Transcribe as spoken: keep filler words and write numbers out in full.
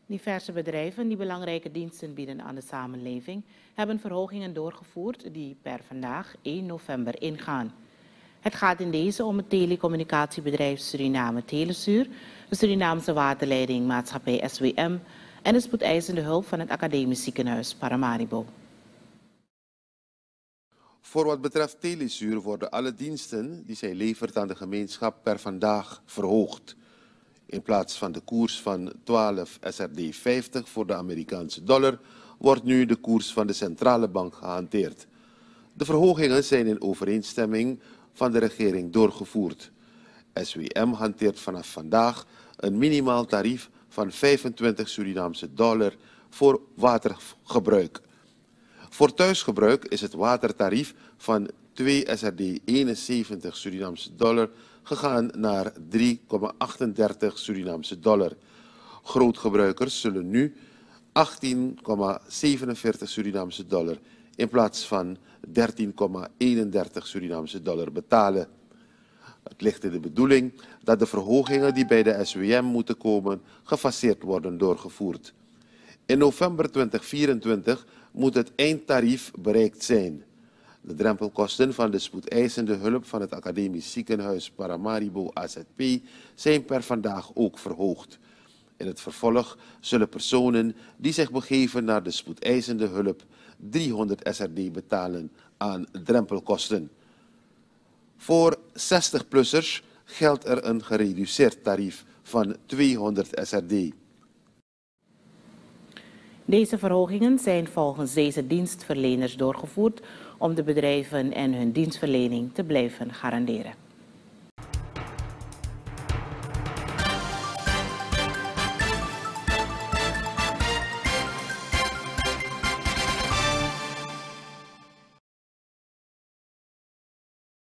Diverse bedrijven die belangrijke diensten bieden aan de samenleving hebben verhogingen doorgevoerd die per vandaag één november ingaan. Het gaat in deze om het telecommunicatiebedrijf Suriname Telesuur, de Surinaamse waterleidingmaatschappij S W M en de spoedeisende hulp van het Academisch Ziekenhuis Paramaribo. Voor wat betreft Telesuur worden alle diensten die zij levert aan de gemeenschap per vandaag verhoogd. In plaats van de koers van twaalf S R D vijftig voor de Amerikaanse dollar wordt nu de koers van de centrale bank gehanteerd. De verhogingen zijn in overeenstemming van de regering doorgevoerd. S W M hanteert vanaf vandaag een minimaal tarief van vijfentwintig Surinaamse dollar voor watergebruik. Voor thuisgebruik is het watertarief van twee S R D eenenzeventig Surinaamse dollar gegaan naar drie komma achtendertig Surinaamse dollar. Grootgebruikers zullen nu achttien komma zevenenveertig Surinaamse dollar in plaats van dertien komma eenendertig Surinaamse dollar betalen. Het ligt in de bedoeling dat de verhogingen die bij de S W M moeten komen gefaseerd worden doorgevoerd. In november tweeduizend vierentwintig moet het eindtarief bereikt zijn. De drempelkosten van de spoedeisende hulp van het Academisch Ziekenhuis Paramaribo A Z P zijn per vandaag ook verhoogd. In het vervolg zullen personen die zich begeven naar de spoedeisende hulp driehonderd S R D betalen aan drempelkosten. Voor zestig-plussers geldt er een gereduceerd tarief van tweehonderd S R D. Deze verhogingen zijn volgens deze dienstverleners doorgevoerd om de bedrijven en hun dienstverlening te blijven garanderen.